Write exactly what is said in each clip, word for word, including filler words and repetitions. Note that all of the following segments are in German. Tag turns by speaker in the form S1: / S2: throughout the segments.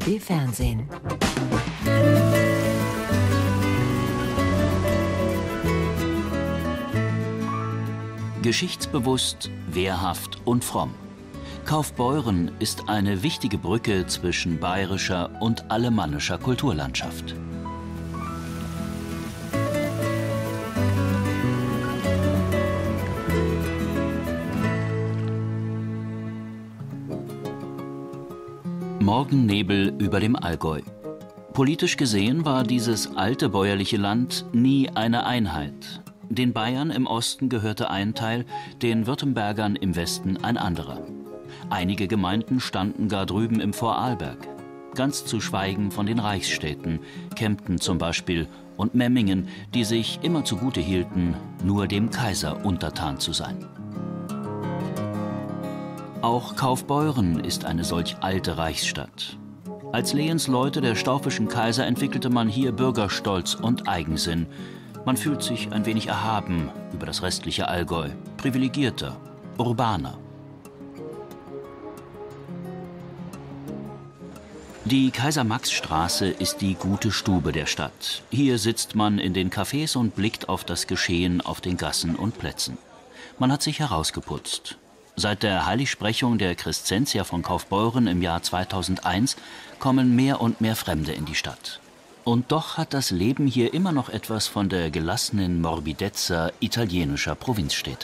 S1: B-Fernsehen.
S2: Geschichtsbewusst, wehrhaft und fromm. Kaufbeuren ist eine wichtige Brücke zwischen bayerischer und alemannischer Kulturlandschaft. Morgennebel über dem Allgäu. Politisch gesehen war dieses alte bäuerliche Land nie eine Einheit. Den Bayern im Osten gehörte ein Teil, den Württembergern im Westen ein anderer. Einige Gemeinden standen gar drüben im Vorarlberg. Ganz zu schweigen von den Reichsstädten, Kempten zum Beispiel und Memmingen, die sich immer zugute hielten, nur dem Kaiser untertan zu sein. Auch Kaufbeuren ist eine solch alte Reichsstadt. Als Lehensleute der staufischen Kaiser entwickelte man hier Bürgerstolz und Eigensinn. Man fühlt sich ein wenig erhaben über das restliche Allgäu, privilegierter, urbaner. Die Kaiser-Max-Straße ist die gute Stube der Stadt. Hier sitzt man in den Cafés und blickt auf das Geschehen auf den Gassen und Plätzen. Man hat sich herausgeputzt. Seit der Heiligsprechung der Crescentia von Kaufbeuren im Jahr zweitausendeins kommen mehr und mehr Fremde in die Stadt. Und doch hat das Leben hier immer noch etwas von der gelassenen Morbidezza italienischer Provinzstädte.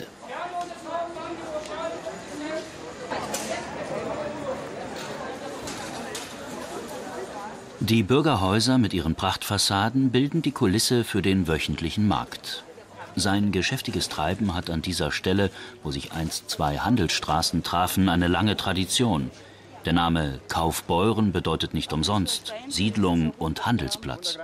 S2: Die Bürgerhäuser mit ihren Prachtfassaden bilden die Kulisse für den wöchentlichen Markt. Sein geschäftiges Treiben hat an dieser Stelle, wo sich einst zwei Handelsstraßen trafen, eine lange Tradition. Der Name Kaufbeuren bedeutet nicht umsonst Siedlung und Handelsplatz.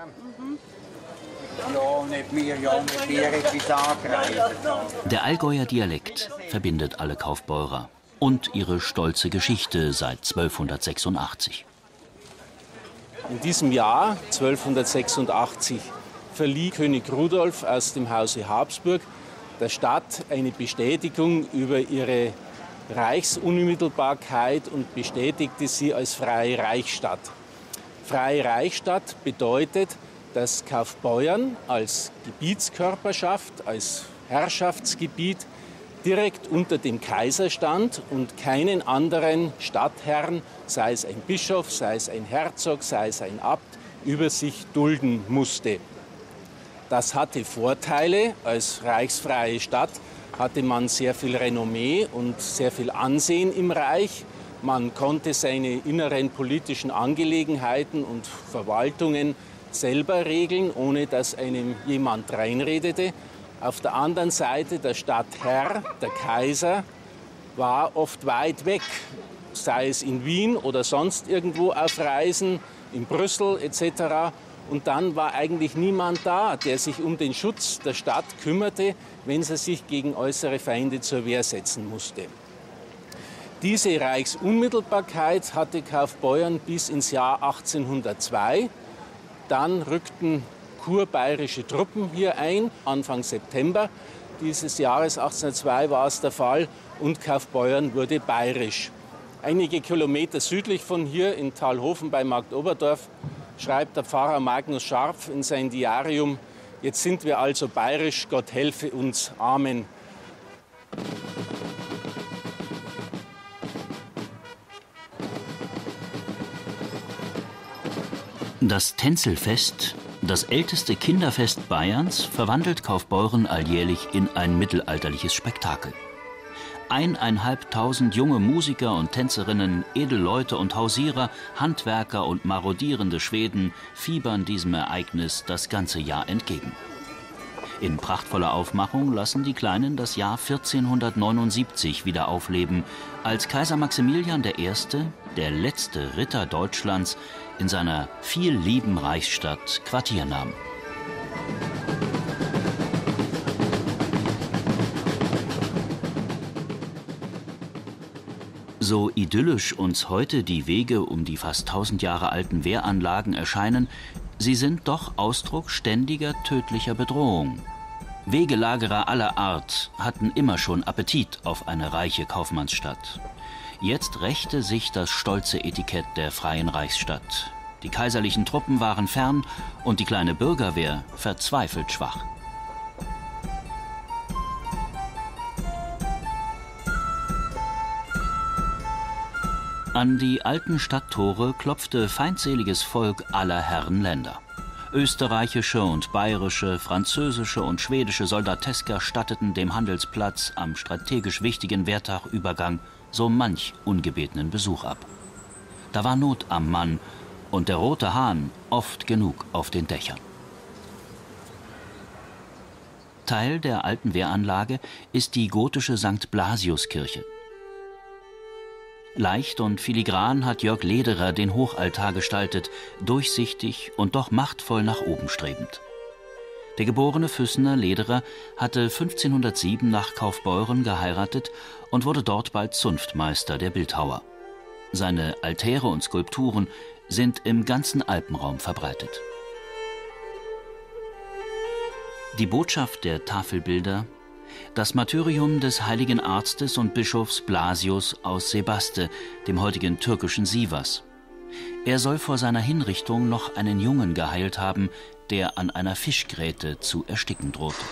S2: Der Allgäuer Dialekt verbindet alle Kaufbeurer und ihre stolze Geschichte seit zwölfhundertsechsundachtzig.
S3: In diesem Jahr, zwölfhundertsechsundachtzig, verlieh König Rudolf aus dem Hause Habsburg der Stadt eine Bestätigung über ihre Reichsunmittelbarkeit und bestätigte sie als freie Reichsstadt. Freie Reichsstadt bedeutet, dass Kaufbeuern als Gebietskörperschaft, als Herrschaftsgebiet direkt unter dem Kaiser stand und keinen anderen Stadtherrn, sei es ein Bischof, sei es ein Herzog, sei es ein Abt, über sich dulden musste. Das hatte Vorteile. Als reichsfreie Stadt hatte man sehr viel Renommee und sehr viel Ansehen im Reich. Man konnte seine inneren politischen Angelegenheiten und Verwaltungen selber regeln, ohne dass einem jemand reinredete. Auf der anderen Seite der Stadtherr, der Kaiser, war oft weit weg, sei es in Wien oder sonst irgendwo auf Reisen, in Brüssel et cetera. Und dann war eigentlich niemand da, der sich um den Schutz der Stadt kümmerte, wenn sie sich gegen äußere Feinde zur Wehr setzen musste. Diese Reichsunmittelbarkeit hatte Kaufbeuern bis ins Jahr achtzehnhundertzwei. Dann rückten kurbayerische Truppen hier ein, Anfang September dieses Jahres achtzehnhundertzwei war es der Fall, und Kaufbeuern wurde bayerisch. Einige Kilometer südlich von hier in Talhofen bei Marktoberdorf schreibt der Pfarrer Magnus Scharpf in sein Diarium: Jetzt sind wir also bayerisch, Gott helfe uns, Amen.
S2: Das Tänzelfest, das älteste Kinderfest Bayerns, verwandelt Kaufbeuren alljährlich in ein mittelalterliches Spektakel. Eineinhalbtausend junge Musiker und Tänzerinnen, Edelleute und Hausierer, Handwerker und marodierende Schweden fiebern diesem Ereignis das ganze Jahr entgegen. In prachtvoller Aufmachung lassen die Kleinen das Jahr vierzehnhundertneunundsiebzig wieder aufleben, als Kaiser Maximilian der Erste., der letzte Ritter Deutschlands, in seiner viellieben Reichsstadt Quartier nahm. So idyllisch uns heute die Wege um die fast tausend Jahre alten Wehranlagen erscheinen, sie sind doch Ausdruck ständiger tödlicher Bedrohung. Wegelagerer aller Art hatten immer schon Appetit auf eine reiche Kaufmannsstadt. Jetzt rächte sich das stolze Etikett der Freien Reichsstadt. Die kaiserlichen Truppen waren fern und die kleine Bürgerwehr verzweifelt schwach. An die alten Stadttore klopfte feindseliges Volk aller Herren Länder. Österreichische und bayerische, französische und schwedische Soldateska statteten dem Handelsplatz am strategisch wichtigen Wertachübergang so manch ungebetenen Besuch ab. Da war Not am Mann und der Rote Hahn oft genug auf den Dächern. Teil der alten Wehranlage ist die gotische Sankt Blasiuskirche. Leicht und filigran hat Jörg Lederer den Hochaltar gestaltet, durchsichtig und doch machtvoll nach oben strebend. Der geborene Füssener Lederer hatte fünfzehnhundertsieben nach Kaufbeuren geheiratet und wurde dort bald Zunftmeister der Bildhauer. Seine Altäre und Skulpturen sind im ganzen Alpenraum verbreitet. Die Botschaft der Tafelbilder: das Martyrium des heiligen Arztes und Bischofs Blasius aus Sebaste, dem heutigen türkischen Sivas. Er soll vor seiner Hinrichtung noch einen Jungen geheilt haben, der an einer Fischgräte zu ersticken drohte.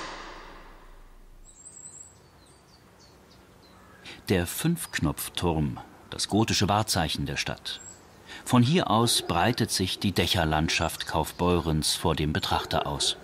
S2: Der Fünfknopfturm, das gotische Wahrzeichen der Stadt. Von hier aus breitet sich die Dächerlandschaft Kaufbeurens vor dem Betrachter aus.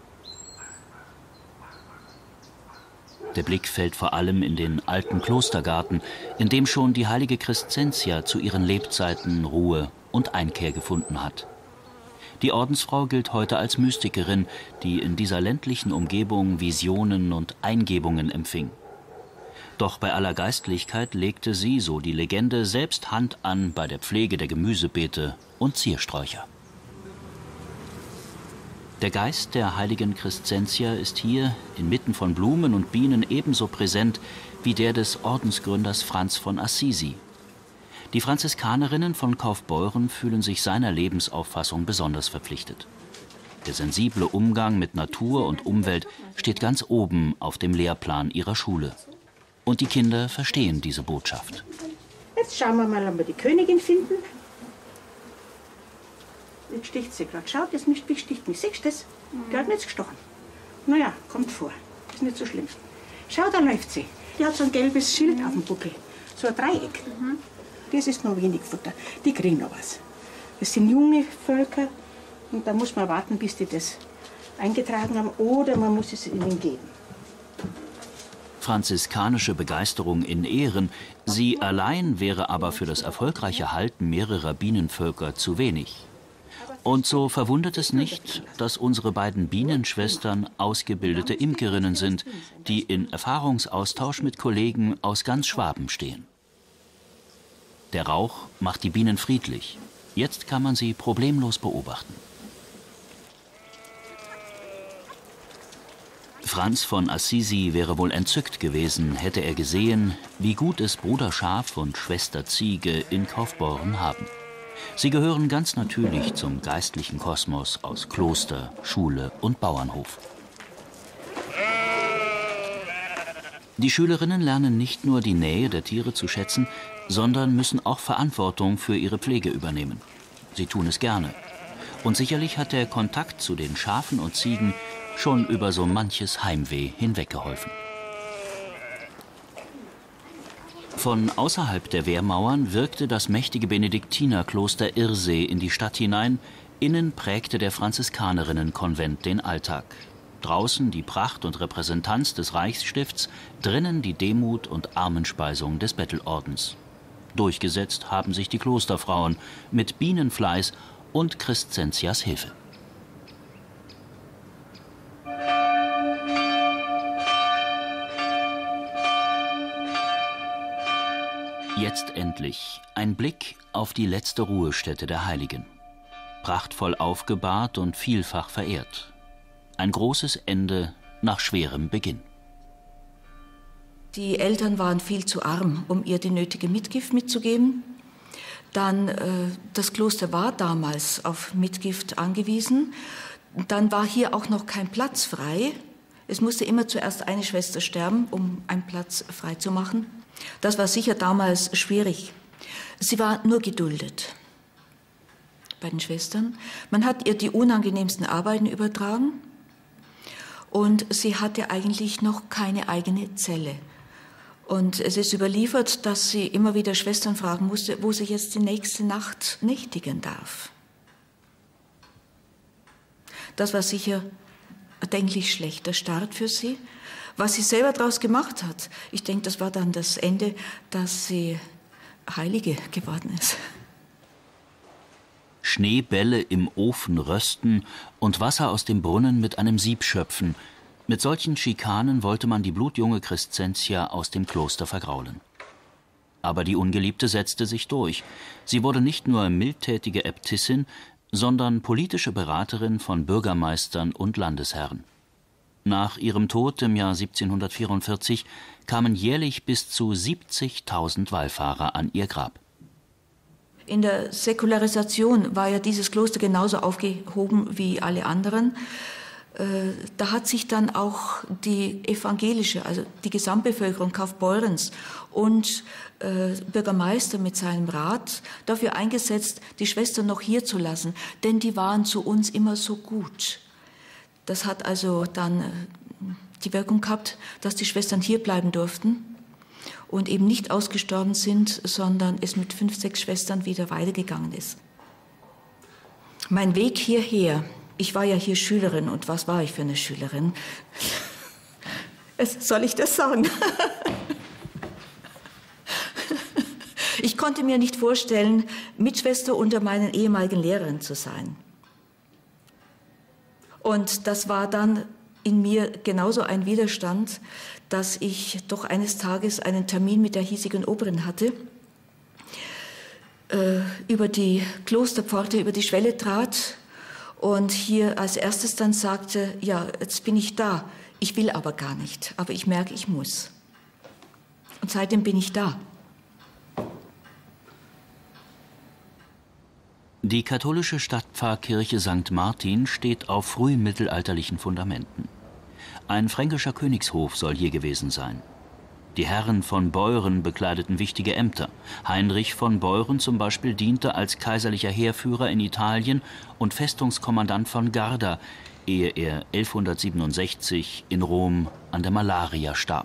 S2: Der Blick fällt vor allem in den alten Klostergarten, in dem schon die heilige Crescentia zu ihren Lebzeiten Ruhe und Einkehr gefunden hat. Die Ordensfrau gilt heute als Mystikerin, die in dieser ländlichen Umgebung Visionen und Eingebungen empfing. Doch bei aller Geistlichkeit legte sie, so die Legende, selbst Hand an bei der Pflege der Gemüsebeete und Ziersträucher. Der Geist der heiligen Crescentia ist hier inmitten von Blumen und Bienen ebenso präsent wie der des Ordensgründers Franz von Assisi. Die Franziskanerinnen von Kaufbeuren fühlen sich seiner Lebensauffassung besonders verpflichtet. Der sensible Umgang mit Natur und Umwelt steht ganz oben auf dem Lehrplan ihrer Schule. Und die Kinder verstehen diese Botschaft.
S1: Jetzt schauen wir mal, ob wir die Königin finden. Jetzt sticht sie gerade. Schaut, das mischt mich, sticht mich. Siehst du das? Die hat mir jetzt gestochen. Naja, kommt vor. Ist nicht so schlimm. Schau, da läuft sie. Die hat so ein gelbes Schild mhm. auf dem Buckel. So ein Dreieck. Mhm. Das ist noch wenig Futter. Die kriegen noch was. Das sind junge Völker. Und da muss man warten, bis die das eingetragen haben. Oder man muss es ihnen geben.
S2: Franziskanische Begeisterung in Ehren, sie allein wäre aber für das erfolgreiche Halten mehrerer Bienenvölker zu wenig. Und so verwundert es nicht, dass unsere beiden Bienenschwestern ausgebildete Imkerinnen sind, die in Erfahrungsaustausch mit Kollegen aus ganz Schwaben stehen. Der Rauch macht die Bienen friedlich. Jetzt kann man sie problemlos beobachten. Franz von Assisi wäre wohl entzückt gewesen, hätte er gesehen, wie gut es Bruder Schaf und Schwester Ziege in Kaufbeuren haben. Sie gehören ganz natürlich zum geistlichen Kosmos aus Kloster, Schule und Bauernhof. Die Schülerinnen lernen nicht nur die Nähe der Tiere zu schätzen, sondern müssen auch Verantwortung für ihre Pflege übernehmen. Sie tun es gerne. Und sicherlich hat der Kontakt zu den Schafen und Ziegen schon über so manches Heimweh hinweggeholfen. Von außerhalb der Wehrmauern wirkte das mächtige Benediktinerkloster Irsee in die Stadt hinein, innen prägte der Franziskanerinnenkonvent den Alltag. Draußen die Pracht und Repräsentanz des Reichsstifts, drinnen die Demut und Armenspeisung des Bettelordens. Durchgesetzt haben sich die Klosterfrauen mit Bienenfleiß und Crescentias Hilfe. Jetzt endlich ein Blick auf die letzte Ruhestätte der Heiligen. Prachtvoll aufgebahrt und vielfach verehrt. Ein großes Ende nach schwerem Beginn.
S4: Die Eltern waren viel zu arm, um ihr die nötige Mitgift mitzugeben. Dann, äh, das Kloster war damals auf Mitgift angewiesen. Dann war hier auch noch kein Platz frei. Es musste immer zuerst eine Schwester sterben, um einen Platz freizumachen. Das war sicher damals schwierig. Sie war nur geduldet bei den Schwestern. Man hat ihr die unangenehmsten Arbeiten übertragen und sie hatte eigentlich noch keine eigene Zelle. Und es ist überliefert, dass sie immer wieder Schwestern fragen musste, wo sie jetzt die nächste Nacht nächtigen darf. Das war sicher ein denklich schlechter Start für sie. Was sie selber daraus gemacht hat, ich denke, das war dann das Ende, dass sie Heilige geworden ist.
S2: Schneebälle im Ofen rösten und Wasser aus dem Brunnen mit einem Sieb schöpfen. Mit solchen Schikanen wollte man die blutjunge Crescentia aus dem Kloster vergraulen. Aber die Ungeliebte setzte sich durch. Sie wurde nicht nur mildtätige Äbtissin, sondern politische Beraterin von Bürgermeistern und Landesherren. Nach ihrem Tod im Jahr siebzehnhundertvierundvierzig kamen jährlich bis zu siebzigtausend Wallfahrer an ihr Grab.
S4: In der Säkularisation war ja dieses Kloster genauso aufgehoben wie alle anderen. Da hat sich dann auch die evangelische, also die Gesamtbevölkerung Kaufbeurens und Bürgermeister mit seinem Rat dafür eingesetzt, die Schwestern noch hier zu lassen, denn die waren zu uns immer so gut. Das hat also dann die Wirkung gehabt, dass die Schwestern hier bleiben durften und eben nicht ausgestorben sind, sondern es mit fünf, sechs Schwestern wieder weitergegangen ist. Mein Weg hierher, ich war ja hier Schülerin, und was war ich für eine Schülerin? Soll ich das sagen? Ich konnte mir nicht vorstellen, Mitschwester unter meinen ehemaligen Lehrern zu sein. Und das war dann in mir genauso ein Widerstand, dass ich doch eines Tages einen Termin mit der hiesigen Oberin hatte, äh, über die Klosterpforte, über die Schwelle trat und hier als erstes dann sagte, ja, jetzt bin ich da, ich will aber gar nicht, aber ich merke, ich muss. Und seitdem bin ich da.
S2: Die katholische Stadtpfarrkirche Sankt Martin steht auf frühmittelalterlichen Fundamenten. Ein fränkischer Königshof soll hier gewesen sein. Die Herren von Beuren bekleideten wichtige Ämter. Heinrich von Beuren zum Beispiel diente als kaiserlicher Heerführer in Italien und Festungskommandant von Garda, ehe er elfhundertsiebenundsechzig in Rom an der Malaria starb.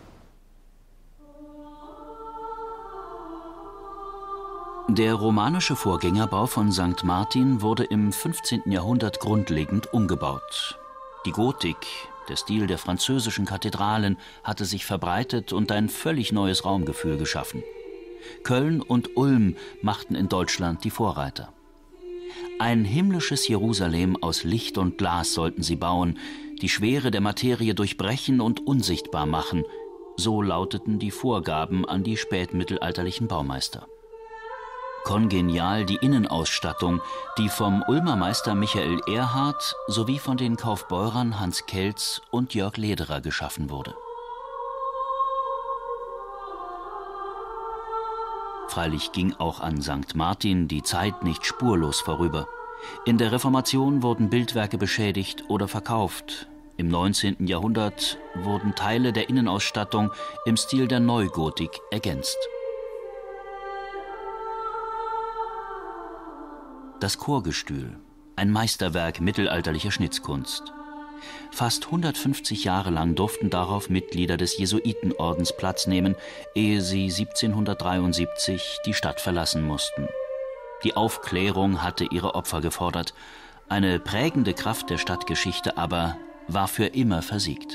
S2: Der romanische Vorgängerbau von Sankt Martin wurde im fünfzehnten Jahrhundert grundlegend umgebaut. Die Gotik, der Stil der französischen Kathedralen, hatte sich verbreitet und ein völlig neues Raumgefühl geschaffen. Köln und Ulm machten in Deutschland die Vorreiter. Ein himmlisches Jerusalem aus Licht und Glas sollten sie bauen, die Schwere der Materie durchbrechen und unsichtbar machen. So lauteten die Vorgaben an die spätmittelalterlichen Baumeister. Kongenial die Innenausstattung, die vom Ulmer Meister Michael Erhardt sowie von den Kaufbeurern Hans Kelz und Jörg Lederer geschaffen wurde. Freilich ging auch an Sankt Martin die Zeit nicht spurlos vorüber. In der Reformation wurden Bildwerke beschädigt oder verkauft. Im neunzehnten Jahrhundert wurden Teile der Innenausstattung im Stil der Neugotik ergänzt. Das Chorgestühl, ein Meisterwerk mittelalterlicher Schnitzkunst. Fast hundertfünfzig Jahre lang durften darauf Mitglieder des Jesuitenordens Platz nehmen, ehe sie siebzehnhundertdreiundsiebzig die Stadt verlassen mussten. Die Aufklärung hatte ihre Opfer gefordert. Eine prägende Kraft der Stadtgeschichte aber war für immer versiegt.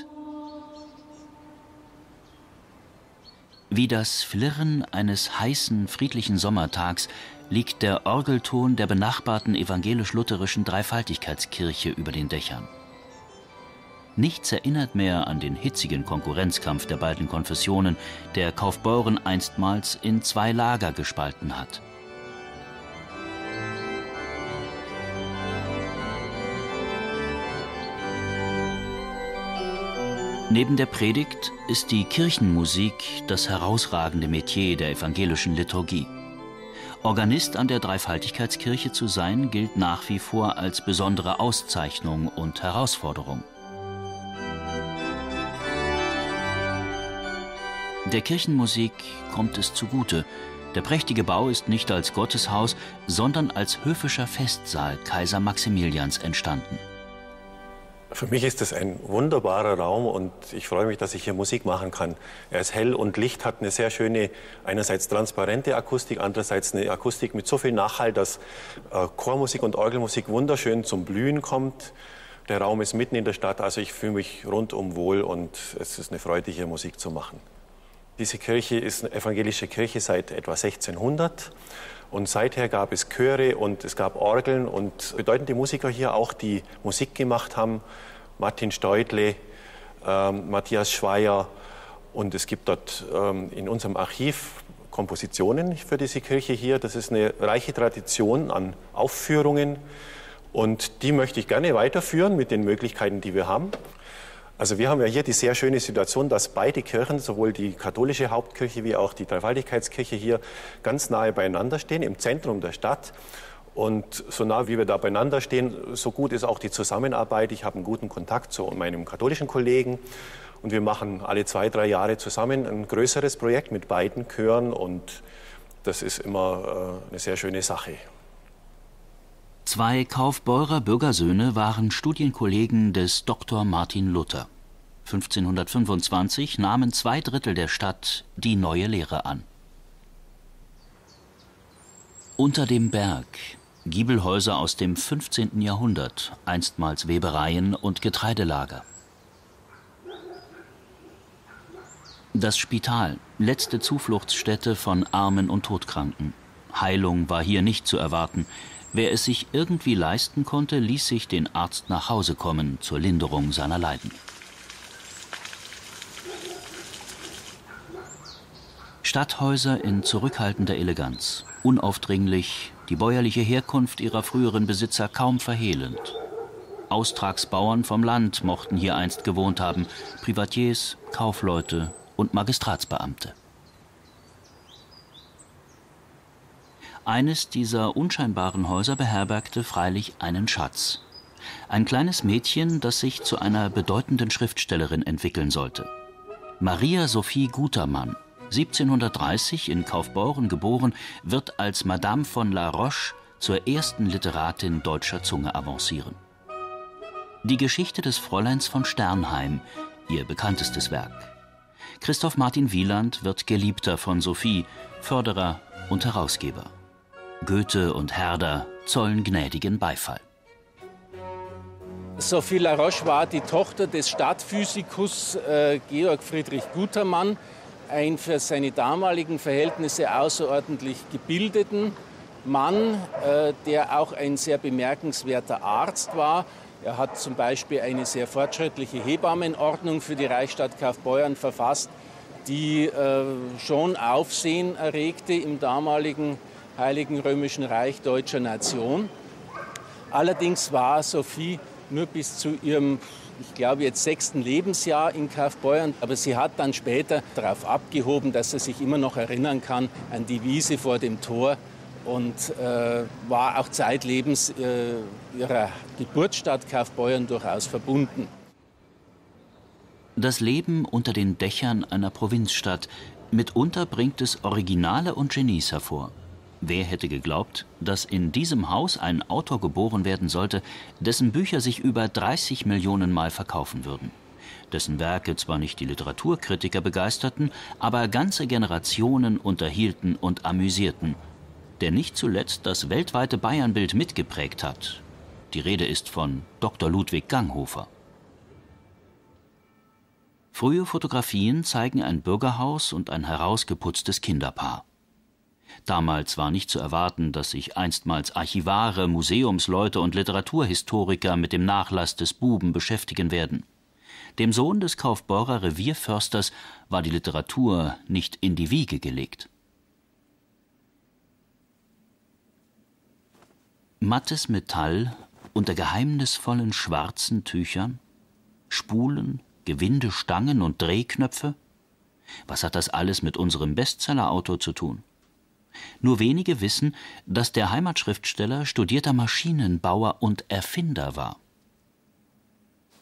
S2: Wie das Flirren eines heißen, friedlichen Sommertags liegt der Orgelton der benachbarten evangelisch-lutherischen Dreifaltigkeitskirche über den Dächern. Nichts erinnert mehr an den hitzigen Konkurrenzkampf der beiden Konfessionen, der Kaufbeuren einstmals in zwei Lager gespalten hat. Neben der Predigt ist die Kirchenmusik das herausragende Metier der evangelischen Liturgie. Organist an der Dreifaltigkeitskirche zu sein, gilt nach wie vor als besondere Auszeichnung und Herausforderung. Der Kirchenmusik kommt es zugute. Der prächtige Bau ist nicht als Gotteshaus, sondern als höfischer Festsaal Kaiser Maximilians entstanden.
S5: Für mich ist es ein wunderbarer Raum und ich freue mich, dass ich hier Musik machen kann. Er ist hell und Licht, hat eine sehr schöne, einerseits transparente Akustik, andererseits eine Akustik mit so viel Nachhall, dass äh, Chormusik und Orgelmusik wunderschön zum Blühen kommt. Der Raum ist mitten in der Stadt, also ich fühle mich rundum wohl und es ist eine Freude, hier Musik zu machen. Diese Kirche ist eine evangelische Kirche seit etwa sechzehnhundert. Und seither gab es Chöre und es gab Orgeln und bedeutende Musiker hier auch, die Musik gemacht haben. Martin Steutle, ähm, Matthias Schweier. Und es gibt dort ähm, in unserem Archiv Kompositionen für diese Kirche hier. Das ist eine reiche Tradition an Aufführungen. Und die möchte ich gerne weiterführen mit den Möglichkeiten, die wir haben. Also wir haben ja hier die sehr schöne Situation, dass beide Kirchen, sowohl die katholische Hauptkirche wie auch die Dreifaltigkeitskirche hier ganz nahe beieinander stehen, im Zentrum der Stadt. Und so nah wie wir da beieinander stehen, so gut ist auch die Zusammenarbeit. Ich habe einen guten Kontakt zu meinem katholischen Kollegen und wir machen alle zwei, drei Jahre zusammen ein größeres Projekt mit beiden Chören und das ist immer äh, eine sehr schöne Sache.
S2: Zwei Kaufbeurer Bürgersöhne waren Studienkollegen des Doktor Martin Luther. fünfzehnhundertfünfundzwanzig nahmen zwei Drittel der Stadt die neue Lehre an. Unter dem Berg, Giebelhäuser aus dem fünfzehnten Jahrhundert, einstmals Webereien und Getreidelager. Das Spital, letzte Zufluchtsstätte von Armen und Todkranken. Heilung war hier nicht zu erwarten. Wer es sich irgendwie leisten konnte, ließ sich den Arzt nach Hause kommen zur Linderung seiner Leiden. Stadthäuser in zurückhaltender Eleganz, unaufdringlich, die bäuerliche Herkunft ihrer früheren Besitzer kaum verhehlend. Austragsbauern vom Land mochten hier einst gewohnt haben, Privatiers, Kaufleute und Magistratsbeamte. Eines dieser unscheinbaren Häuser beherbergte freilich einen Schatz. Ein kleines Mädchen, das sich zu einer bedeutenden Schriftstellerin entwickeln sollte. Maria Sophie Gutermann, siebzehnhundertdreißig in Kaufbeuren geboren, wird als Madame von La Roche zur ersten Literatin deutscher Zunge avancieren. Die Geschichte des Fräuleins von Sternheim, ihr bekanntestes Werk. Christoph Martin Wieland wird Geliebter von Sophie, Förderer und Herausgeber. Goethe und Herder zollen gnädigen Beifall.
S3: Sophie La Roche war die Tochter des Stadtphysikus äh, Georg Friedrich Gutermann, ein für seine damaligen Verhältnisse außerordentlich gebildeten Mann, äh, der auch ein sehr bemerkenswerter Arzt war. Er hat zum Beispiel eine sehr fortschrittliche Hebammenordnung für die Reichsstadt Kaufbeuren verfasst, die äh, schon Aufsehen erregte im damaligen Heiligen Römischen Reich deutscher Nation. Allerdings war Sophie nur bis zu ihrem, ich glaube jetzt sechsten Lebensjahr in Kaufbeuren, aber sie hat dann später darauf abgehoben, dass sie sich immer noch erinnern kann an die Wiese vor dem Tor und äh, war auch zeitlebens äh, ihrer Geburtsstadt Kaufbeuren durchaus verbunden.
S2: Das Leben unter den Dächern einer Provinzstadt, mitunter bringt es Originale und Genies hervor. Wer hätte geglaubt, dass in diesem Haus ein Autor geboren werden sollte, dessen Bücher sich über dreißig Millionen Mal verkaufen würden? Dessen Werke zwar nicht die Literaturkritiker begeisterten, aber ganze Generationen unterhielten und amüsierten, der nicht zuletzt das weltweite Bayernbild mitgeprägt hat. Die Rede ist von Doktor Ludwig Ganghofer. Frühe Fotografien zeigen ein Bürgerhaus und ein herausgeputztes Kinderpaar. Damals war nicht zu erwarten, dass sich einstmals Archivare, Museumsleute und Literaturhistoriker mit dem Nachlass des Buben beschäftigen werden. Dem Sohn des Kaufbeurer Revierförsters war die Literatur nicht in die Wiege gelegt. Mattes Metall unter geheimnisvollen schwarzen Tüchern, Spulen, Gewindestangen und Drehknöpfe? Was hat das alles mit unserem Bestsellerautor zu tun? Nur wenige wissen, dass der Heimatschriftsteller studierter Maschinenbauer und Erfinder war.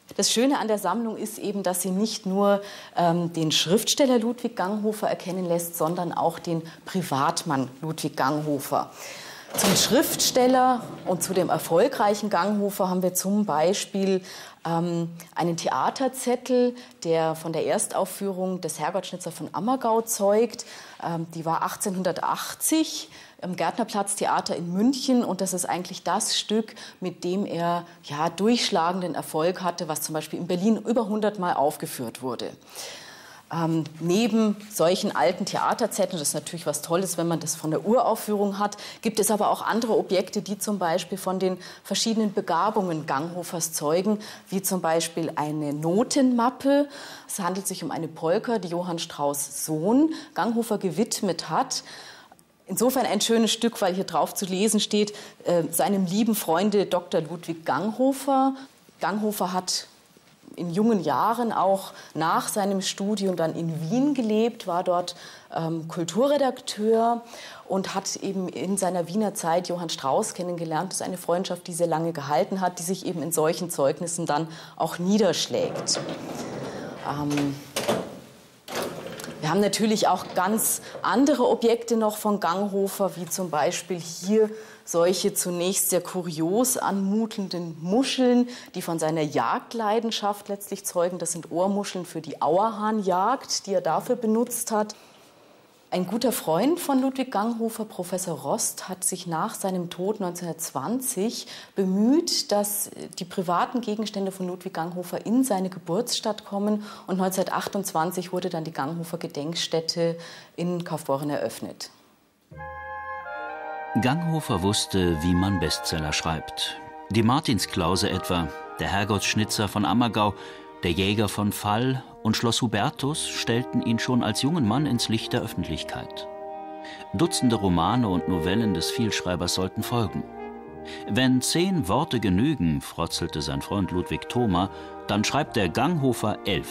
S6: Das Schöne an der Sammlung ist eben, dass sie nicht nur ähm, den Schriftsteller Ludwig Ganghofer erkennen lässt, sondern auch den Privatmann Ludwig Ganghofer. Zum Schriftsteller und zu dem erfolgreichen Ganghofer haben wir zum Beispiel ähm, einen Theaterzettel, der von der Erstaufführung des Herrgottschnitzer von Ammergau zeugt. Ähm, die war achtzehnhundertachtzig im Gärtnerplatztheater in München, und das ist eigentlich das Stück, mit dem er ja, durchschlagenden Erfolg hatte, was zum Beispiel in Berlin über hundert Mal aufgeführt wurde. Ähm, neben solchen alten Theaterzetteln, das ist natürlich was Tolles, wenn man das von der Uraufführung hat, gibt es aber auch andere Objekte, die zum Beispiel von den verschiedenen Begabungen Ganghofers zeugen, wie zum Beispiel eine Notenmappe. Es handelt sich um eine Polka, die Johann Strauss' Sohn Ganghofer gewidmet hat. Insofern ein schönes Stück, weil hier drauf zu lesen steht, äh, seinem lieben Freunde Doktor Ludwig Ganghofer. Ganghofer hat in jungen Jahren auch nach seinem Studium dann in Wien gelebt, war dort ähm, Kulturredakteur und hat eben in seiner Wiener Zeit Johann Strauss kennengelernt. Das ist eine Freundschaft, die sehr lange gehalten hat, die sich eben in solchen Zeugnissen dann auch niederschlägt. Ähm, Wir haben natürlich auch ganz andere Objekte noch von Ganghofer, wie zum Beispiel hier solche zunächst sehr kurios anmutenden Muscheln, die von seiner Jagdleidenschaft letztlich zeugen. Das sind Ohrmuscheln für die Auerhahnjagd, die er dafür benutzt hat. Ein guter Freund von Ludwig Ganghofer, Professor Rost, hat sich nach seinem Tod neunzehnhundertzwanzig bemüht, dass die privaten Gegenstände von Ludwig Ganghofer in seine Geburtsstadt kommen. Und neunzehnhundertachtundzwanzig wurde dann die Ganghofer Gedenkstätte in Kaufbeuren eröffnet.
S2: Ganghofer wusste, wie man Bestseller schreibt. Die Martinsklause etwa, der Herrgottschnitzer von Ammergau, der Jäger von Fall und Schloss Hubertus stellten ihn schon als jungen Mann ins Licht der Öffentlichkeit. Dutzende Romane und Novellen des Vielschreibers sollten folgen. Wenn zehn Worte genügen, frotzelte sein Freund Ludwig Thoma, dann schreibt der Ganghofer elf.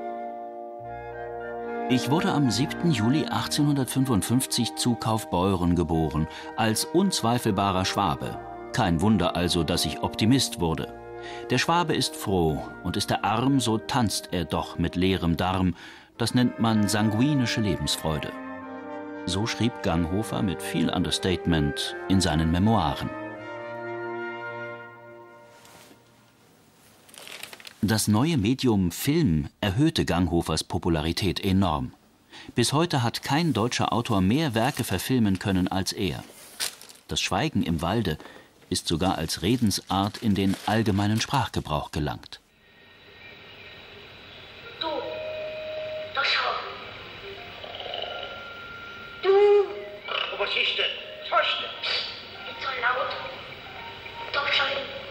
S2: Ich wurde am siebten Juli achtzehnhundertfünfundfünfzig zu Kaufbeuren geboren, als unzweifelbarer Schwabe. Kein Wunder also, dass ich Optimist wurde. Der Schwabe ist froh, und ist er arm, so tanzt er doch mit leerem Darm. Das nennt man sanguinische Lebensfreude. So schrieb Ganghofer mit viel Understatement in seinen Memoiren. Das neue Medium Film erhöhte Ganghofers Popularität enorm. Bis heute hat kein deutscher Autor mehr Werke verfilmen können als er. Das Schweigen im Walde ist sogar als Redensart in den allgemeinen Sprachgebrauch gelangt.
S7: Du, da schau. Du. Was ist denn? Was hast du denn? Nicht so laut. Da schau.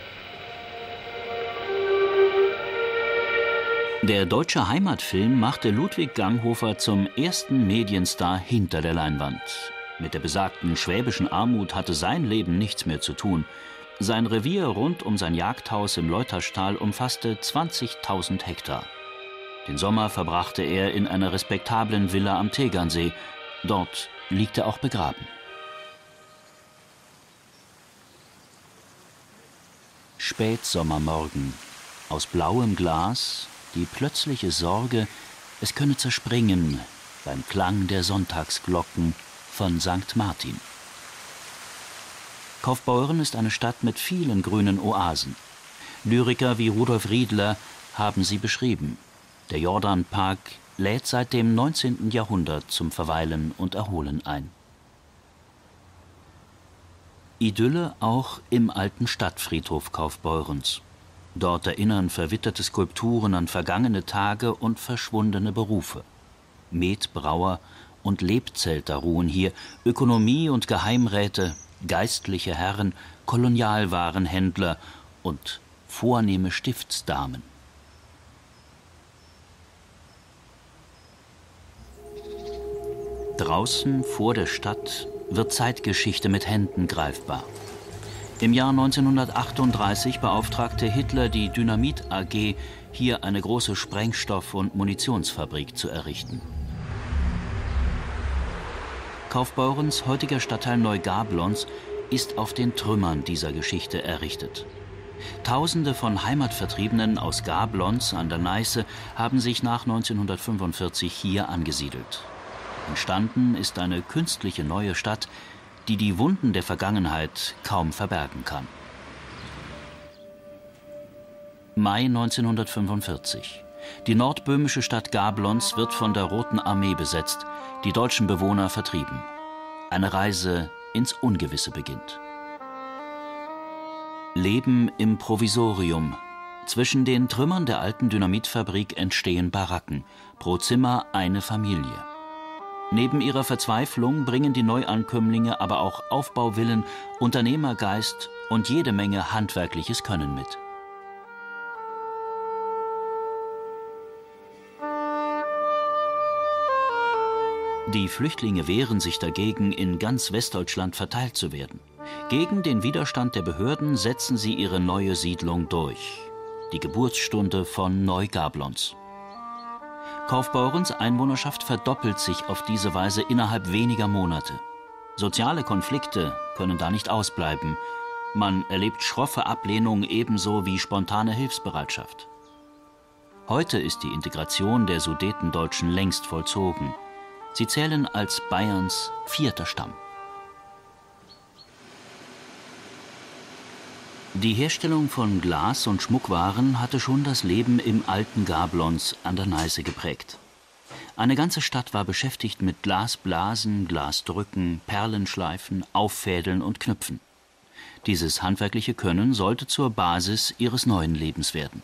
S2: Der deutsche Heimatfilm machte Ludwig Ganghofer zum ersten Medienstar hinter der Leinwand. Mit der besagten schwäbischen Armut hatte sein Leben nichts mehr zu tun. Sein Revier rund um sein Jagdhaus im Leuterstal umfasste zwanzigtausend Hektar. Den Sommer verbrachte er in einer respektablen Villa am Tegernsee. Dort liegt er auch begraben. Spätsommermorgen. Aus blauem Glas die plötzliche Sorge, es könne zerspringen beim Klang der Sonntagsglocken von Sankt Martin. Kaufbeuren ist eine Stadt mit vielen grünen Oasen. Lyriker wie Rudolf Riedler haben sie beschrieben. Der Jordanpark lädt seit dem neunzehnten Jahrhundert zum Verweilen und Erholen ein. Idylle auch im alten Stadtfriedhof Kaufbeurens. Dort erinnern verwitterte Skulpturen an vergangene Tage und verschwundene Berufe. Metbrauer und Lebzelter ruhen hier, Ökonomie- und Geheimräte, geistliche Herren, Kolonialwarenhändler und vornehme Stiftsdamen. Draußen vor der Stadt wird Zeitgeschichte mit Händen greifbar. Im Jahr neunzehnhundertachtunddreißig beauftragte Hitler die Dynamit A G, hier eine große Sprengstoff- und Munitionsfabrik zu errichten. Kaufbeurens heutiger Stadtteil Neugablons ist auf den Trümmern dieser Geschichte errichtet. Tausende von Heimatvertriebenen aus Gablonz an der Neiße haben sich nach neunzehnhundertfünfundvierzig hier angesiedelt. Entstanden ist eine künstliche neue Stadt, die die Wunden der Vergangenheit kaum verbergen kann. Mai neunzehnhundertfünfundvierzig. Die nordböhmische Stadt Gablonz wird von der Roten Armee besetzt, die deutschen Bewohner vertrieben. Eine Reise ins Ungewisse beginnt. Leben im Provisorium. Zwischen den Trümmern der alten Dynamitfabrik entstehen Baracken, pro Zimmer eine Familie. Neben ihrer Verzweiflung bringen die Neuankömmlinge aber auch Aufbauwillen, Unternehmergeist und jede Menge handwerkliches Können mit. Die Flüchtlinge wehren sich dagegen, in ganz Westdeutschland verteilt zu werden. Gegen den Widerstand der Behörden setzen sie ihre neue Siedlung durch. Die Geburtsstunde von Neugablonz. Kaufbeurens Einwohnerschaft verdoppelt sich auf diese Weise innerhalb weniger Monate. Soziale Konflikte können da nicht ausbleiben. Man erlebt schroffe Ablehnung ebenso wie spontane Hilfsbereitschaft. Heute ist die Integration der Sudetendeutschen längst vollzogen. Sie zählen als Bayerns vierter Stamm. Die Herstellung von Glas- und Schmuckwaren hatte schon das Leben im alten Gablonz an der Neiße geprägt. Eine ganze Stadt war beschäftigt mit Glasblasen, Glasdrücken, Perlenschleifen, Auffädeln und Knüpfen. Dieses handwerkliche Können sollte zur Basis ihres neuen Lebens werden.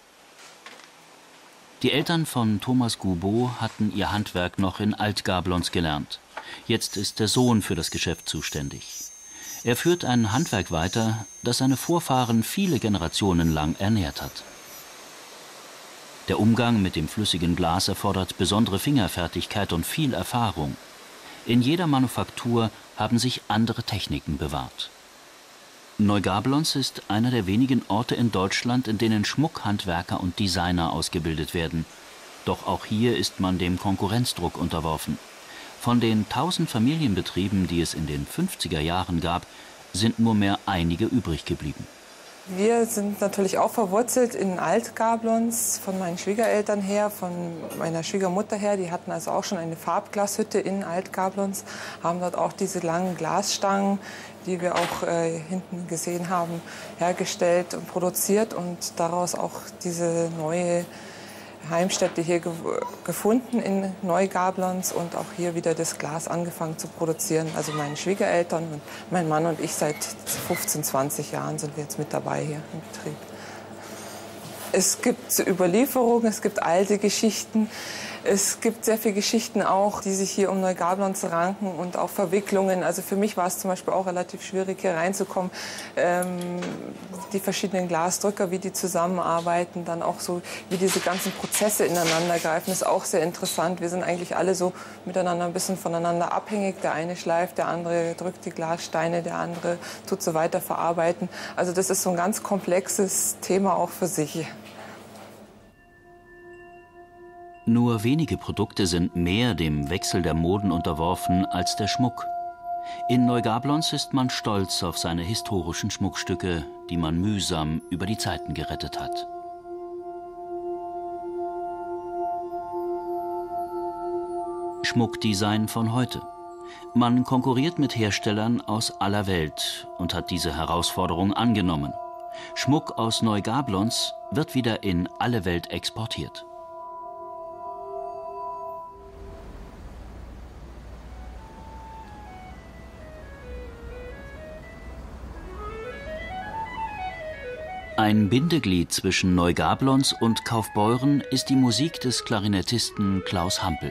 S2: Die Eltern von Thomas Gubo hatten ihr Handwerk noch in Alt-Gablonz gelernt. Jetzt ist der Sohn für das Geschäft zuständig. Er führt ein Handwerk weiter, das seine Vorfahren viele Generationen lang ernährt hat. Der Umgang mit dem flüssigen Glas erfordert besondere Fingerfertigkeit und viel Erfahrung. In jeder Manufaktur haben sich andere Techniken bewahrt. Neugablonz ist einer der wenigen Orte in Deutschland, in denen Schmuckhandwerker und Designer ausgebildet werden. Doch auch hier ist man dem Konkurrenzdruck unterworfen. Von den tausend Familienbetrieben, die es in den fünfziger Jahren gab, sind nur mehr einige übrig geblieben.
S8: Wir sind natürlich auch verwurzelt in Alt-Gablonz, von meinen Schwiegereltern her, von meiner Schwiegermutter her. Die hatten also auch schon eine Farbglashütte in Alt-Gablonz, haben dort auch diese langen Glasstangen, die wir auch äh, hinten gesehen haben, hergestellt und produziert und daraus auch diese neue Heimstätte hier ge gefunden in Neugablonz und auch hier wieder das Glas angefangen zu produzieren. Also meine Schwiegereltern und mein Mann und ich seit fünfzehn, zwanzig Jahren sind wir jetzt mit dabei hier im Betrieb. Es gibt Überlieferungen, es gibt alte Geschichten. Es gibt sehr viele Geschichten auch, die sich hier um Neugablonz ranken und auch Verwicklungen. Also für mich war es zum Beispiel auch relativ schwierig, hier reinzukommen. Ähm, die verschiedenen Glasdrücker, wie die zusammenarbeiten, dann auch so, wie diese ganzen Prozesse ineinander greifen, ist auch sehr interessant. Wir sind eigentlich alle so miteinander ein bisschen voneinander abhängig. Der eine schleift, der andere drückt die Glassteine, der andere tut so weiter verarbeiten. Also das ist so ein ganz komplexes Thema auch für sich.
S2: Nur wenige Produkte sind mehr dem Wechsel der Moden unterworfen als der Schmuck. In Neugablonz ist man stolz auf seine historischen Schmuckstücke, die man mühsam über die Zeiten gerettet hat. Schmuckdesign von heute. Man konkurriert mit Herstellern aus aller Welt und hat diese Herausforderung angenommen. Schmuck aus Neugablonz wird wieder in alle Welt exportiert. Ein Bindeglied zwischen Neugablonz und Kaufbeuren ist die Musik des Klarinettisten Klaus Hampel.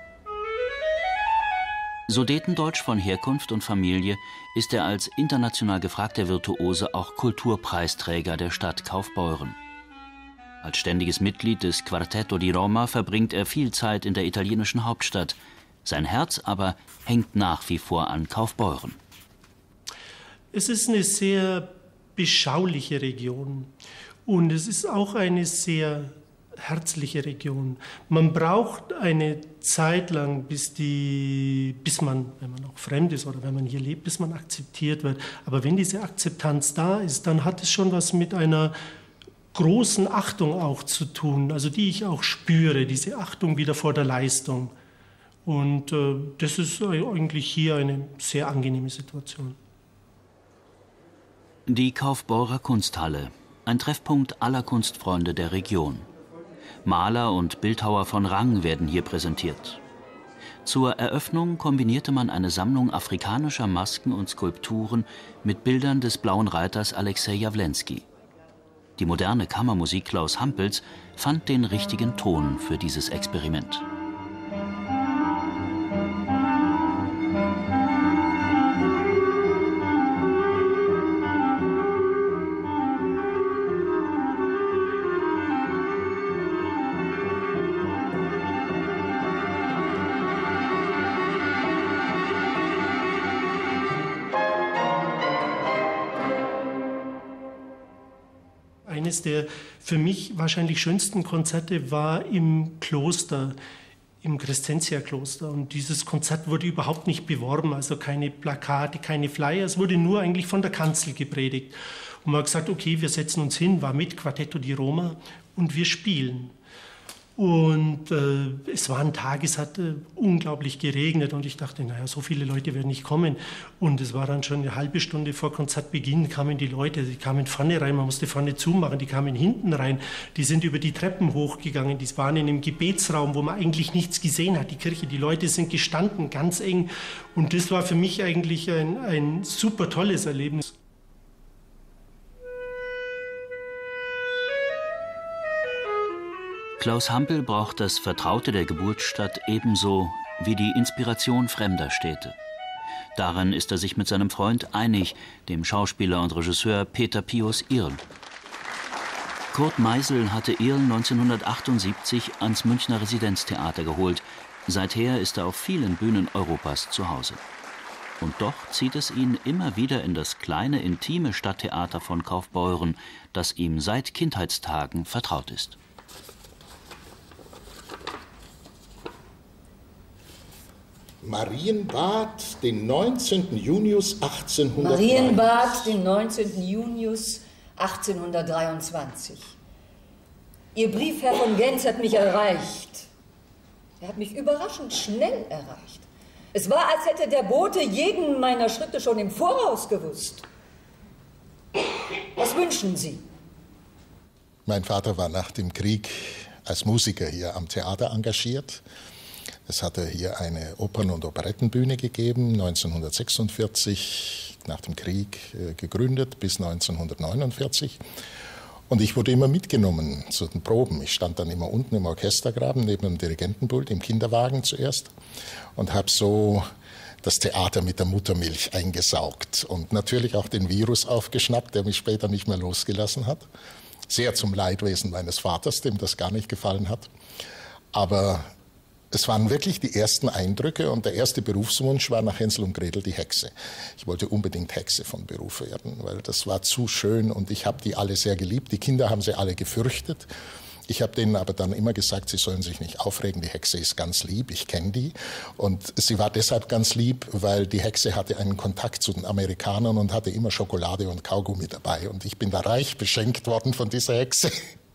S2: Sudetendeutsch von Herkunft und Familie ist er als international gefragter Virtuose auch Kulturpreisträger der Stadt Kaufbeuren. Als ständiges Mitglied des Quartetto di Roma verbringt er viel Zeit in der italienischen Hauptstadt. Sein Herz aber hängt nach wie vor an Kaufbeuren.
S9: Es ist eine sehr beschauliche Region und es ist auch eine sehr herzliche Region. Man braucht eine Zeit lang, bis, die, bis man, wenn man auch fremd ist oder wenn man hier lebt, bis man akzeptiert wird. Aber wenn diese Akzeptanz da ist, dann hat es schon was mit einer großen Achtung auch zu tun, also die ich auch spüre, diese Achtung wieder vor der Leistung. Und äh, das ist eigentlich hier eine sehr angenehme Situation.
S2: Die Kaufbeurer Kunsthalle, ein Treffpunkt aller Kunstfreunde der Region. Maler und Bildhauer von Rang werden hier präsentiert. Zur Eröffnung kombinierte man eine Sammlung afrikanischer Masken und Skulpturen mit Bildern des Blauen Reiters Alexei Jawlensky. Die moderne Kammermusik Klaus Hampels fand den richtigen Ton für dieses Experiment.
S9: Eines der für mich wahrscheinlich schönsten Konzerte war im Kloster, im Crescentia-Kloster. Und dieses Konzert wurde überhaupt nicht beworben, also keine Plakate, keine Flyer. Es wurde nur eigentlich von der Kanzel gepredigt. Und man hat gesagt, okay, wir setzen uns hin, war mit Quartetto di Roma und wir spielen. Und äh, es war ein Tag, es hat äh, unglaublich geregnet und ich dachte, naja, so viele Leute werden nicht kommen. Und es war dann schon eine halbe Stunde vor Konzertbeginn, kamen die Leute, die kamen vorne rein, man musste vorne zumachen, die kamen hinten rein, die sind über die Treppen hochgegangen, die waren in einem Gebetsraum, wo man eigentlich nichts gesehen hat, die Kirche, die Leute sind gestanden, ganz eng. Und das war für mich eigentlich ein, ein super tolles Erlebnis.
S2: Klaus Hampel braucht das Vertraute der Geburtsstadt ebenso wie die Inspiration fremder Städte. Darin ist er sich mit seinem Freund einig, dem Schauspieler und Regisseur Peter Pius Irl. Kurt Meisel hatte Irl neunzehnhundertachtundsiebzig ans Münchner Residenztheater geholt. Seither ist er auf vielen Bühnen Europas zu Hause. Und doch zieht es ihn immer wieder in das kleine, intime Stadttheater von Kaufbeuren, das ihm seit Kindheitstagen vertraut ist.
S10: Marienbad, den neunzehnten Junius achtzehnhundertdreiundzwanzig.
S11: Marienbad, den neunzehnten Junius achtzehnhundertdreiundzwanzig. Ihr Brief, Herr von Genz, hat mich erreicht. Er hat mich überraschend schnell erreicht. Es war, als hätte der Bote jeden meiner Schritte schon im Voraus gewusst. Was wünschen Sie?
S10: Mein Vater war nach dem Krieg als Musiker hier am Theater engagiert. Es hatte hier eine Opern- und Operettenbühne gegeben, neunzehnhundertsechsundvierzig, nach dem Krieg äh, gegründet, bis neunzehnhundertneunundvierzig. Und ich wurde immer mitgenommen zu den Proben. Ich stand dann immer unten im Orchestergraben, neben dem Dirigentenpult, im Kinderwagen zuerst, und habe so das Theater mit der Muttermilch eingesaugt und natürlich auch den Virus aufgeschnappt, der mich später nicht mehr losgelassen hat. Sehr zum Leidwesen meines Vaters, dem das gar nicht gefallen hat. Aber es waren wirklich die ersten Eindrücke und der erste Berufswunsch war nach Hänsel und Gretel die Hexe. Ich wollte unbedingt Hexe von Beruf werden, weil das war zu schön und ich habe die alle sehr geliebt. Die Kinder haben sie alle gefürchtet. Ich habe denen aber dann immer gesagt, sie sollen sich nicht aufregen, die Hexe ist ganz lieb, ich kenne die. Und sie war deshalb ganz lieb, weil die Hexe hatte einen Kontakt zu den Amerikanern und hatte immer Schokolade und Kaugummi dabei. Und ich bin da reich beschenkt worden von dieser Hexe.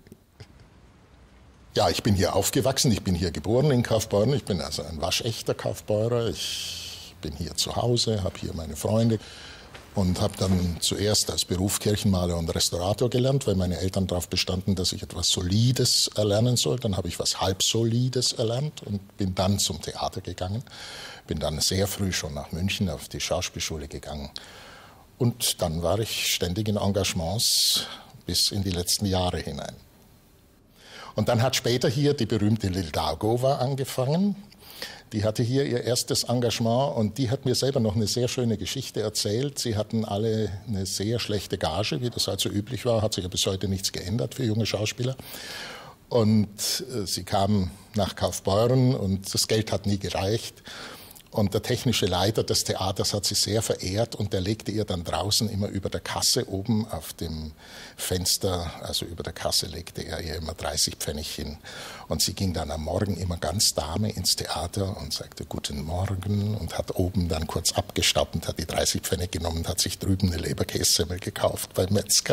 S10: Ja, ich bin hier aufgewachsen, ich bin hier geboren in Kaufbeuren. Ich bin also ein waschechter Kaufbeurer. Ich bin hier zu Hause, habe hier meine Freunde und habe dann zuerst als Beruf Kirchenmaler und Restaurator gelernt, weil meine Eltern darauf bestanden, dass ich etwas Solides erlernen soll. Dann habe ich was Halbsolides erlernt und bin dann zum Theater gegangen. Bin dann sehr früh schon nach München auf die Schauspielschule gegangen. Und dann war ich ständig in Engagements bis in die letzten Jahre hinein. Und dann hat später hier die berühmte Lildagova angefangen. Die hatte hier ihr erstes Engagement und die hat mir selber noch eine sehr schöne Geschichte erzählt. Sie hatten alle eine sehr schlechte Gage, wie das halt so üblich war, hat sich ja bis heute nichts geändert für junge Schauspieler. Und äh, sie kamen nach Kaufbeuren und das Geld hat nie gereicht. Und der technische Leiter des Theaters hat sie sehr verehrt und der legte ihr dann draußen immer über der Kasse oben auf dem Fenster, also über der Kasse legte er ihr immer dreißig Pfennig hin. Und sie ging dann am Morgen immer ganz Dame ins Theater und sagte Guten Morgen und hat oben dann kurz abgestaubt und hat die dreißig Pfennig genommen und hat sich drüben eine Leberkässemmel gekauft beim Metzger.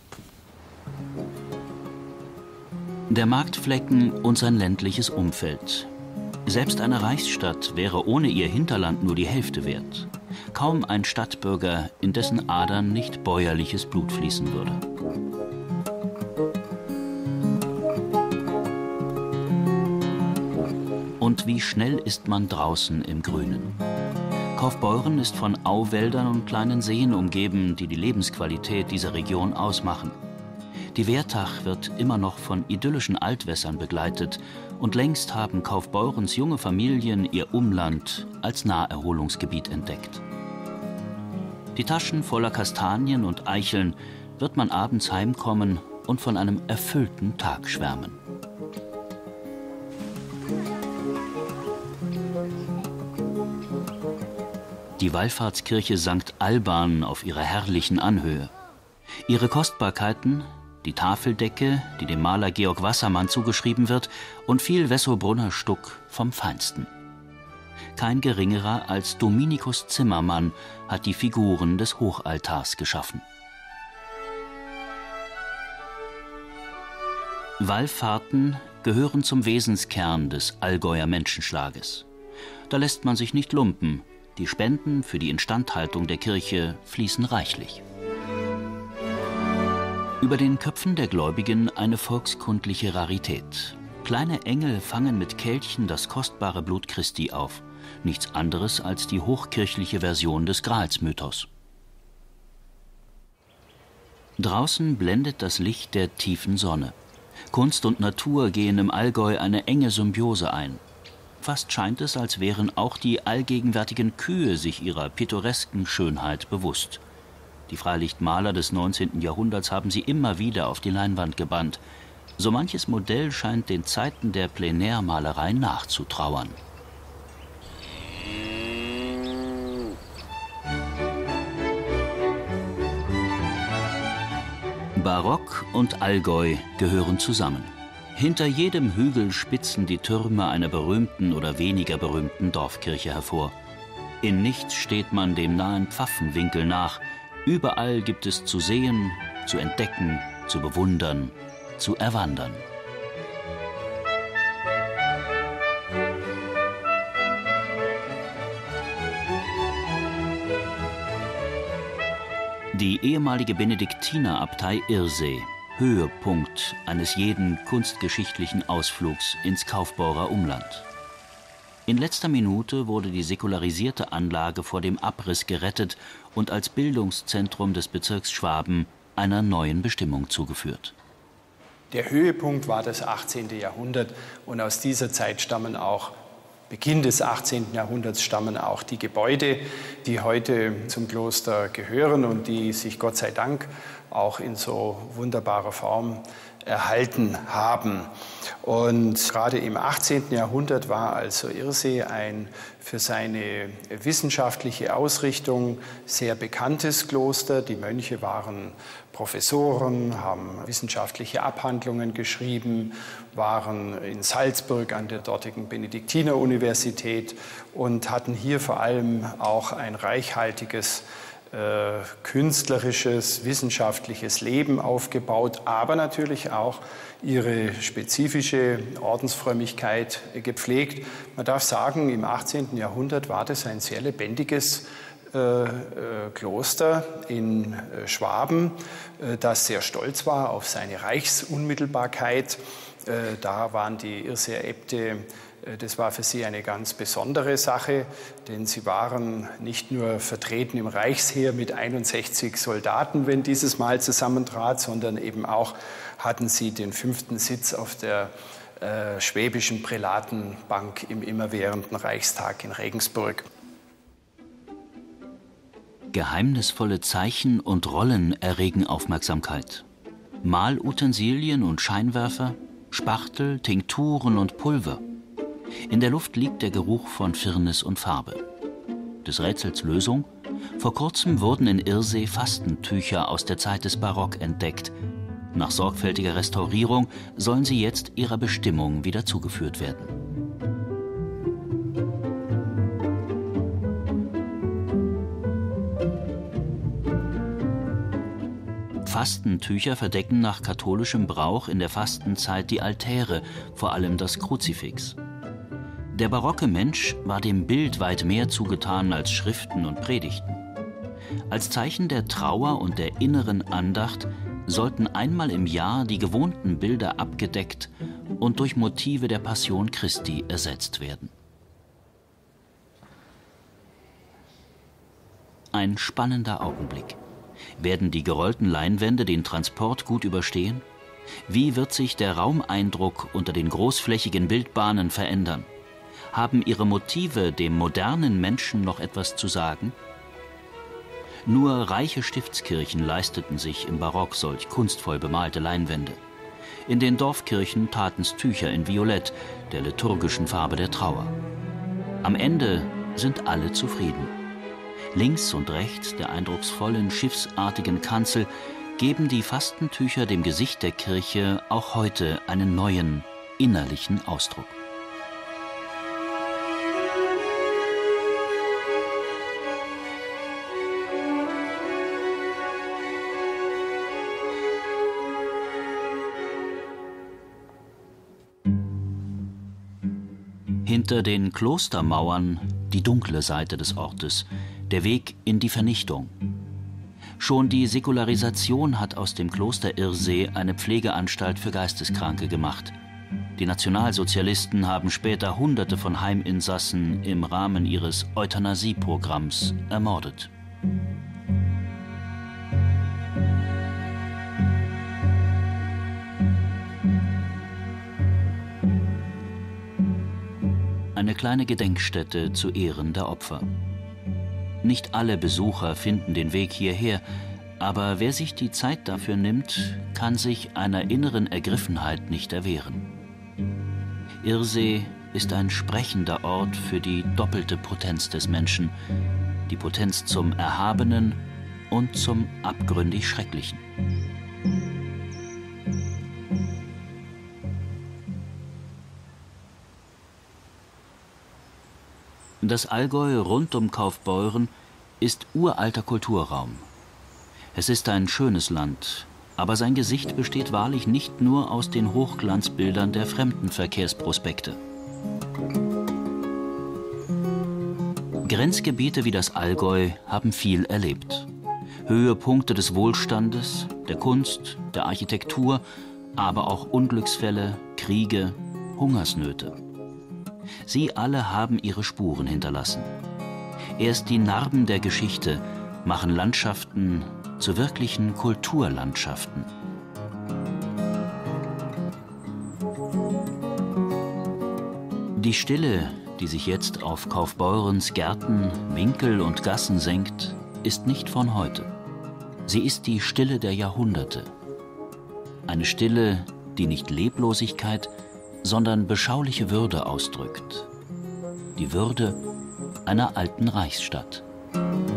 S2: Der Marktflecken und sein ländliches Umfeld. Selbst eine Reichsstadt wäre ohne ihr Hinterland nur die Hälfte wert. Kaum ein Stadtbürger, in dessen Adern nicht bäuerliches Blut fließen würde. Und wie schnell ist man draußen im Grünen. Kaufbeuren ist von Auwäldern und kleinen Seen umgeben, die die Lebensqualität dieser Region ausmachen. Die Wertach wird immer noch von idyllischen Altwässern begleitet und längst haben Kaufbeurens junge Familien ihr Umland als Naherholungsgebiet entdeckt. Die Taschen voller Kastanien und Eicheln wird man abends heimkommen und von einem erfüllten Tag schwärmen. Die Wallfahrtskirche Sankt Alban auf ihrer herrlichen Anhöhe. Ihre Kostbarkeiten, die Tafeldecke, die dem Maler Georg Wassermann zugeschrieben wird, und viel Wessobrunner Stuck vom Feinsten. Kein geringerer als Dominikus Zimmermann hat die Figuren des Hochaltars geschaffen. Wallfahrten gehören zum Wesenskern des Allgäuer Menschenschlages. Da lässt man sich nicht lumpen. Die Spenden für die Instandhaltung der Kirche fließen reichlich. Über den Köpfen der Gläubigen eine volkskundliche Rarität. Kleine Engel fangen mit Kelchen das kostbare Blut Christi auf. Nichts anderes als die hochkirchliche Version des Gralsmythos. Draußen blendet das Licht der tiefen Sonne. Kunst und Natur gehen im Allgäu eine enge Symbiose ein. Fast scheint es, als wären auch die allgegenwärtigen Kühe sich ihrer pittoresken Schönheit bewusst. Die Freilichtmaler des neunzehnten Jahrhunderts haben sie immer wieder auf die Leinwand gebannt. So manches Modell scheint den Zeiten der Plenärmalerei nachzutrauern. Barock und Allgäu gehören zusammen. Hinter jedem Hügel spitzen die Türme einer berühmten oder weniger berühmten Dorfkirche hervor. In nichts steht man dem nahen Pfaffenwinkel nach. Überall gibt es zu sehen, zu entdecken, zu bewundern, zu erwandern. Die ehemalige Benediktinerabtei Irsee, Höhepunkt eines jeden kunstgeschichtlichen Ausflugs ins Kaufbeurer Umland. In letzter Minute wurde die säkularisierte Anlage vor dem Abriss gerettet und als Bildungszentrum des Bezirks Schwaben einer neuen Bestimmung zugeführt.
S12: Der Höhepunkt war das achtzehnte Jahrhundert und aus dieser Zeit stammen auch, Beginn des achtzehnten Jahrhunderts stammen auch die Gebäude, die heute zum Kloster gehören und die sich Gott sei Dank auch in so wunderbarer Form erhalten haben. Und gerade im achtzehnten Jahrhundert war also Irsee ein für seine wissenschaftliche Ausrichtung sehr bekanntes Kloster. Die Mönche waren Professoren, haben wissenschaftliche Abhandlungen geschrieben, waren in Salzburg an der dortigen Benediktineruniversität und hatten hier vor allem auch ein reichhaltiges Äh, künstlerisches, wissenschaftliches Leben aufgebaut, aber natürlich auch ihre spezifische Ordensfrömmigkeit gepflegt. Man darf sagen, im achtzehnten Jahrhundert war das ein sehr lebendiges äh, äh, Kloster in äh, Schwaben, äh, das sehr stolz war auf seine Reichsunmittelbarkeit. Äh, da waren die Irseer Äbte, das war für sie eine ganz besondere Sache, denn sie waren nicht nur vertreten im Reichsheer mit einundsechzig Soldaten, wenn dieses Mal zusammentrat, sondern eben auch hatten sie den fünften Sitz auf der äh, schwäbischen Prälatenbank im immerwährenden Reichstag in Regensburg.
S2: Geheimnisvolle Zeichen und Rollen erregen Aufmerksamkeit. Malutensilien und Scheinwerfer, Spachtel, Tinkturen und Pulver. In der Luft liegt der Geruch von Firnis und Farbe. Des Rätsels Lösung? Vor kurzem wurden in Irsee Fastentücher aus der Zeit des Barock entdeckt. Nach sorgfältiger Restaurierung sollen sie jetzt ihrer Bestimmung wieder zugeführt werden. Fastentücher verdecken nach katholischem Brauch in der Fastenzeit die Altäre, vor allem das Kruzifix. Der barocke Mensch war dem Bild weit mehr zugetan als Schriften und Predigten. Als Zeichen der Trauer und der inneren Andacht sollten einmal im Jahr die gewohnten Bilder abgedeckt und durch Motive der Passion Christi ersetzt werden. Ein spannender Augenblick. Werden die gerollten Leinwände den Transport gut überstehen? Wie wird sich der Raumeindruck unter den großflächigen Bildbahnen verändern? Haben ihre Motive dem modernen Menschen noch etwas zu sagen? Nur reiche Stiftskirchen leisteten sich im Barock solch kunstvoll bemalte Leinwände. In den Dorfkirchen taten's Tücher in Violett, der liturgischen Farbe der Trauer. Am Ende sind alle zufrieden. Links und rechts der eindrucksvollen, schiffsartigen Kanzel geben die Fastentücher dem Gesicht der Kirche auch heute einen neuen, innerlichen Ausdruck. Hinter den Klostermauern die dunkle Seite des Ortes, der Weg in die Vernichtung. Schon die Säkularisation hat aus dem Kloster Irsee eine Pflegeanstalt für Geisteskranke gemacht. Die Nationalsozialisten haben später Hunderte von Heiminsassen im Rahmen ihres Euthanasieprogramms ermordet. Eine kleine Gedenkstätte zu Ehren der Opfer. Nicht alle Besucher finden den Weg hierher, aber wer sich die Zeit dafür nimmt, kann sich einer inneren Ergriffenheit nicht erwehren. Irsee ist ein sprechender Ort für die doppelte Potenz des Menschen, die Potenz zum Erhabenen und zum abgründig Schrecklichen. Das Allgäu rund um Kaufbeuren ist uralter Kulturraum. Es ist ein schönes Land, aber sein Gesicht besteht wahrlich nicht nur aus den Hochglanzbildern der Fremdenverkehrsprospekte. Grenzgebiete wie das Allgäu haben viel erlebt. Höhepunkte des Wohlstandes, der Kunst, der Architektur, aber auch Unglücksfälle, Kriege, Hungersnöte. Sie alle haben ihre Spuren hinterlassen. Erst die Narben der Geschichte machen Landschaften zu wirklichen Kulturlandschaften. Die Stille, die sich jetzt auf Kaufbeurens Gärten, Winkel und Gassen senkt, ist nicht von heute. Sie ist die Stille der Jahrhunderte. Eine Stille, die nicht Leblosigkeit, sondern beschauliche Würde ausdrückt. Die Würde einer alten Reichsstadt.